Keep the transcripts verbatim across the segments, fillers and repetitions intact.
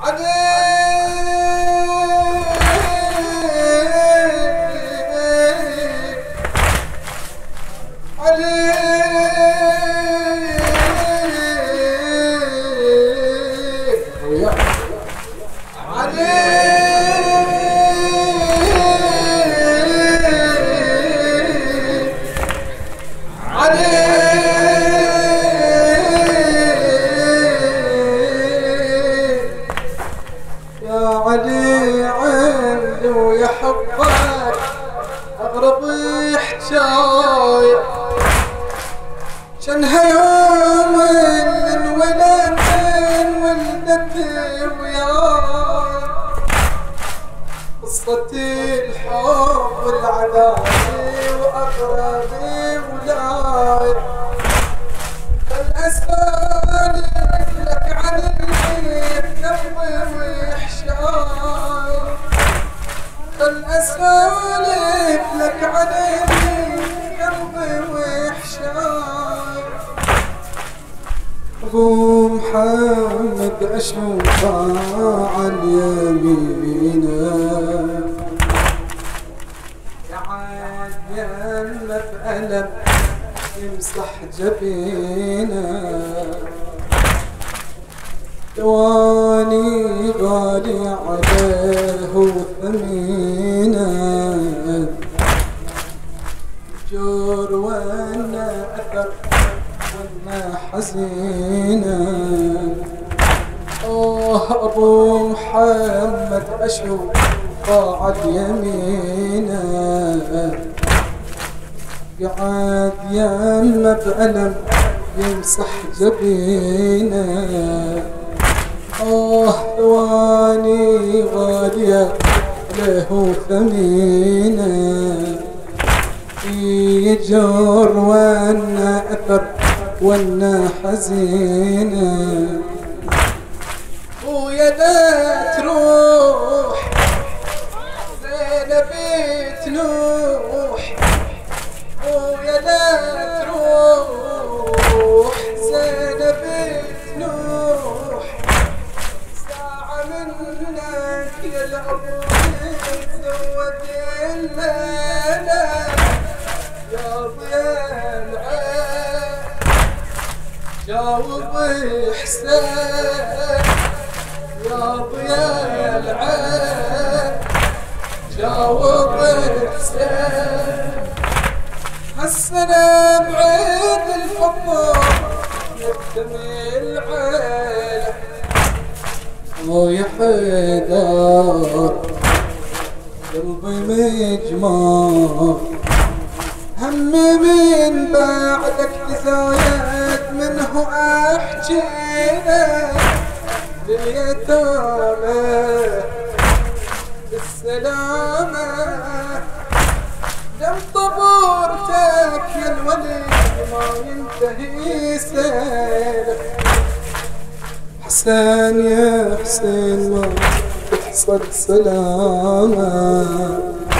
شنها يوم الولد ولدت وياي قصة الحب والعذاب وأقربي ولاي فالأسفالف لك عن الذنب وحشاي فالأسفالف لك عن الذنب وحشاي أبو محمد أشوفه عن يمينه قاعد يمه بألم يمسح جبينه دواني غالي عليه وثمينه جور وانا أثر وانا حزينة اوه ابو محمد اشوف قاعد يمينه قاعد يمه بألم يمسح جبينه اوه ثواني غالية له ثمينه يجر وانا اثر وانا حزينه ويا لا تروح زينب تنوح ويا لا تروح زينب تنوح ساعة منك يا الأبو سود الليلة يا ضياء العين جاوب حسين يا ضياء العين جاوب حسين هالسنة بعيد الفضل يدمي العين ويا حيدر قلبي مجمار همي من بعدك تزايد منه احجينا لليتامى بالسلامة دم طبورتك يا الولي ما ينتهي سيلك حسين يا حسين ما تحصل سلامة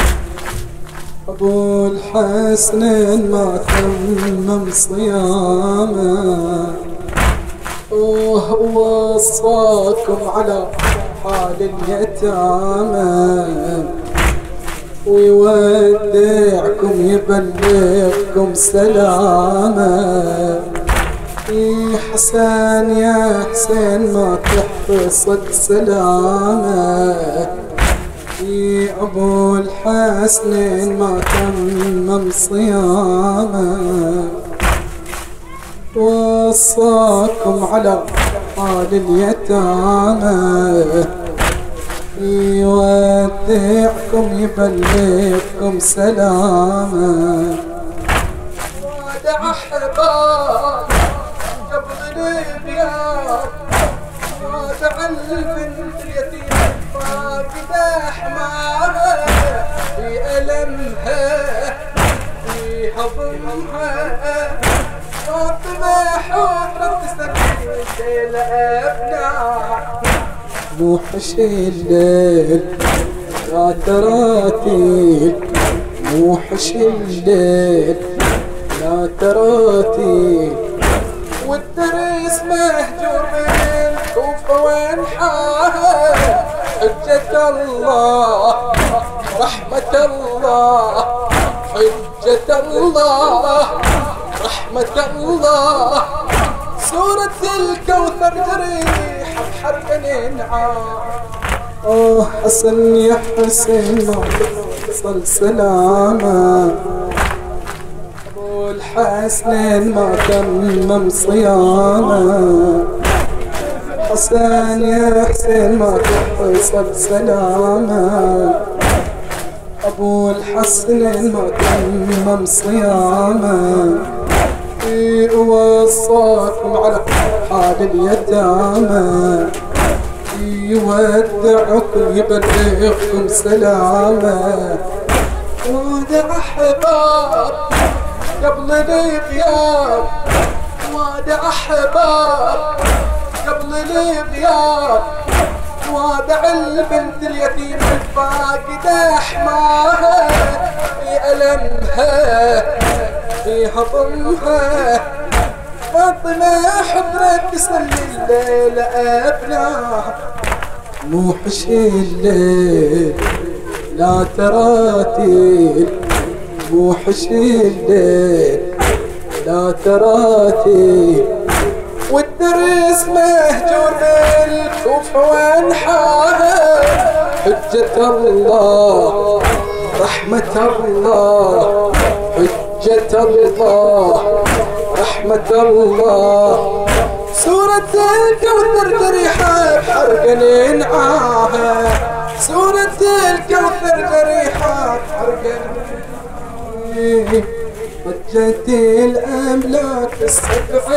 أبو الحسنين ما تمم صيامه أوه وصاكم على حال اليتامى ويودعكم يبلغكم سلامه يا حسين يا حسين ما تحصل سلامه يا أبو الحسنين ما تمم صيامه وصاكم على حال اليتامى يودعكم يبلغكم سلامه ودع أحباب قبل البيار ودع البنت اليتيمة فاقدة حماها في ألمها في هضمها فاطمة حفرت تستكين الأبناء موحش الليل يا تراتيل موحش الليل يا تراتيل والدرس مهجور من الكوفة وانحاها حجة الله رحمة الله حجة الله رحمة الله سورة الكوثر جريح بحرق الانعام. آه حسن يا حسين ما توصل سلامة أبو الحسنين ما تمم صيامة حسن يا حسين ما توصل سلامة أبو الحسنين ما تمم صيامة وصاكم على حال اليتامى يودعكم يبلغكم سلامة ودع أحباب قبل الغياب ودع أحباب قبل الغياب ودع البنت اليتيمة الفاقدة حماها في ألمها في هضمها فاطمة حضرت تسلي الليل أبناها موحش الليل لا تراتيل موحش الليل لا تراتيل والدرس مهجور بالكوفة وانحاها حجة الله رحمة الله حجة الله رحمة الله سورة الكوثر جريحة بحرق الانعاها سورة الكوثر جريحة بحرق الانعاها حجة الأملاك السبع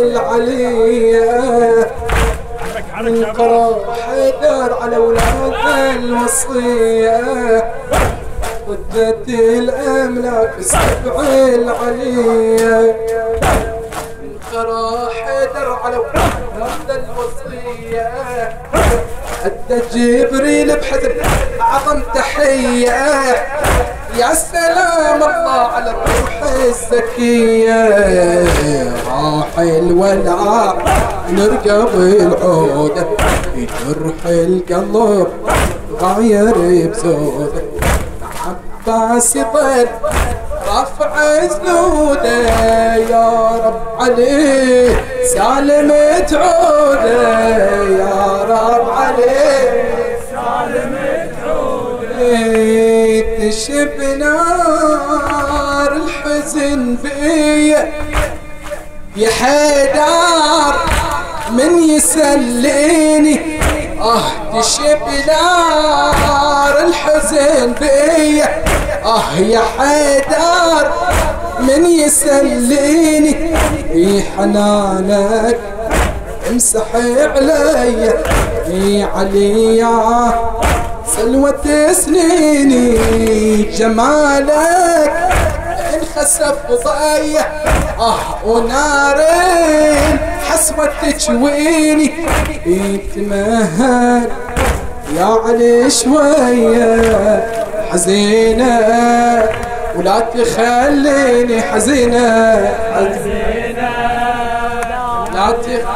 العليا من قرار حيدر على أولاد الوصية حجة الأملاك السبع العليا من قرار حيدر على أولاد الوصية أدى جبريل بحزب أعظم تحية يا سلام الله على الروح الزكية راح الولع نرقب العودة يجرح القلب غاير بزوده عباس يطل رفع زنوده يا رب عليه سالم تعوده يا رب عليه سالم تعوده تشب نار الحزن بيا يا حيدر من يسليني اه تشب نار الحزن بيا اه يا حيدر من يسليني في حنانك امسح علي يا علي يا سلوة سنيني جمالك انخسف ضايع اه ونارين حسوة تشويني يتمهل يا علي شوية حزينة ولا تخليني حزينة حزينة لا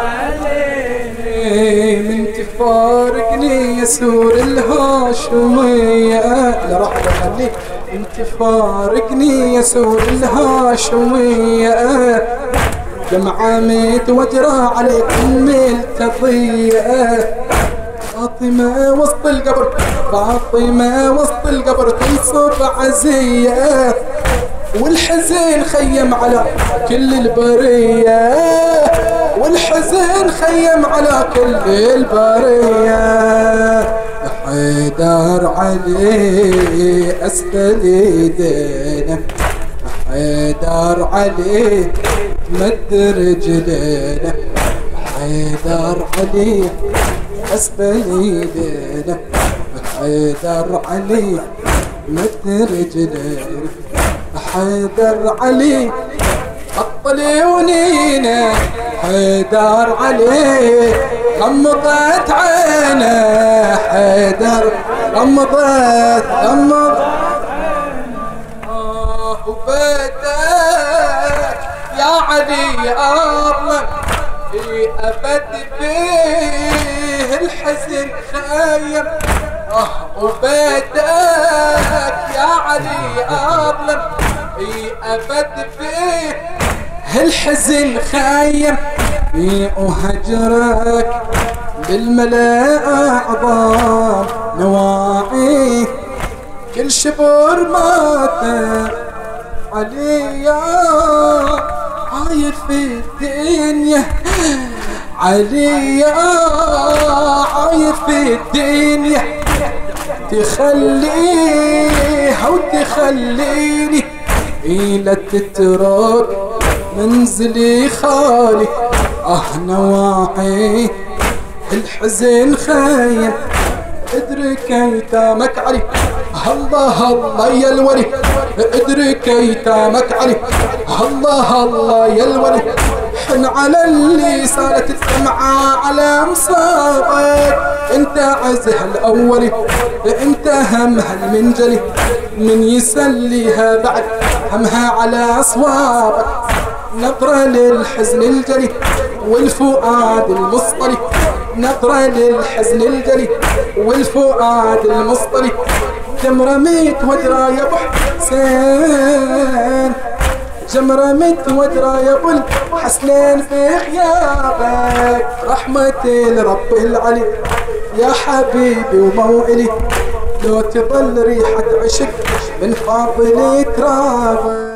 تخليني من تفارقني يسور الهاشمية لا راح اخليك من تفارقني يسور الهاشمية جمعة متوجرة عليك ملتضية فاطمة وسط القبر فاطمة وسط القبر تنصب عزية والحزين خيم على كل البرية والحزين خيم على كل البرية حيدر علي أسفل ايدينا حيدر علي مد رجلينا حيدر علي أسفل ايدينا حيدر علي مد رجلينا حيدر علي بطل عيونينا حيدر علي غمضت عينه حيدر غمضت غمضت آه وبدك يا علي أظلم في أبد فيه الحزن الحزن خيم اه وبيتك يا علي اظلم اي ابد فيه الحزن خيم اي وهجرك بالملا اعظم نواعي كل شبر مات علي يا عاير في الدنيا علي يا عاير في الدنيا تخليها وتخليني إلى تترك منزلي خالي اه نواعي الحزن خايم ادرك ايتامك علي الله الله يا الولي ادرك ايتامك علي الله الله يا الولي حن على اللي صارت الدمعة على مصابك انت عزها الاولي انت همها المنجلي من يسليها بعد همها على اصوابك نظرة للحزن الجلي والفؤاد المصطلي نظرة للحزن الجلي والفؤاد المصطلي جمرة ميت ودرا يا ابو حسين جمرة ميت ودرا يا ابو الحسنين في غيابك رحمة الرب العلي يا حبيبي وموئلي لو تظل ريحة عشق من فاضل ترابك.